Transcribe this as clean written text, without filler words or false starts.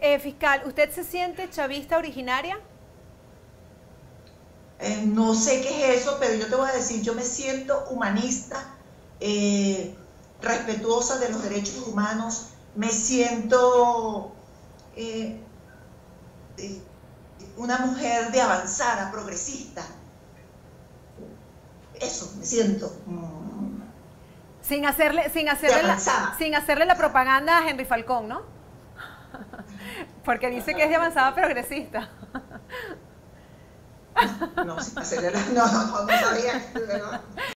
Fiscal, ¿usted se siente chavista originaria? No sé qué es eso, pero yo te voy a decir, yo me siento humanista, respetuosa de los derechos humanos, me siento eh, eh, una mujer de avanzada, progresista. Eso, me siento Sin hacerle, sin de hacerle la, avanzada. sin hacerle la propaganda a Henry Falcón, ¿no? Porque dice que es de avanzada progresista. No, sin hacerle la, no sabía, ¿verdad?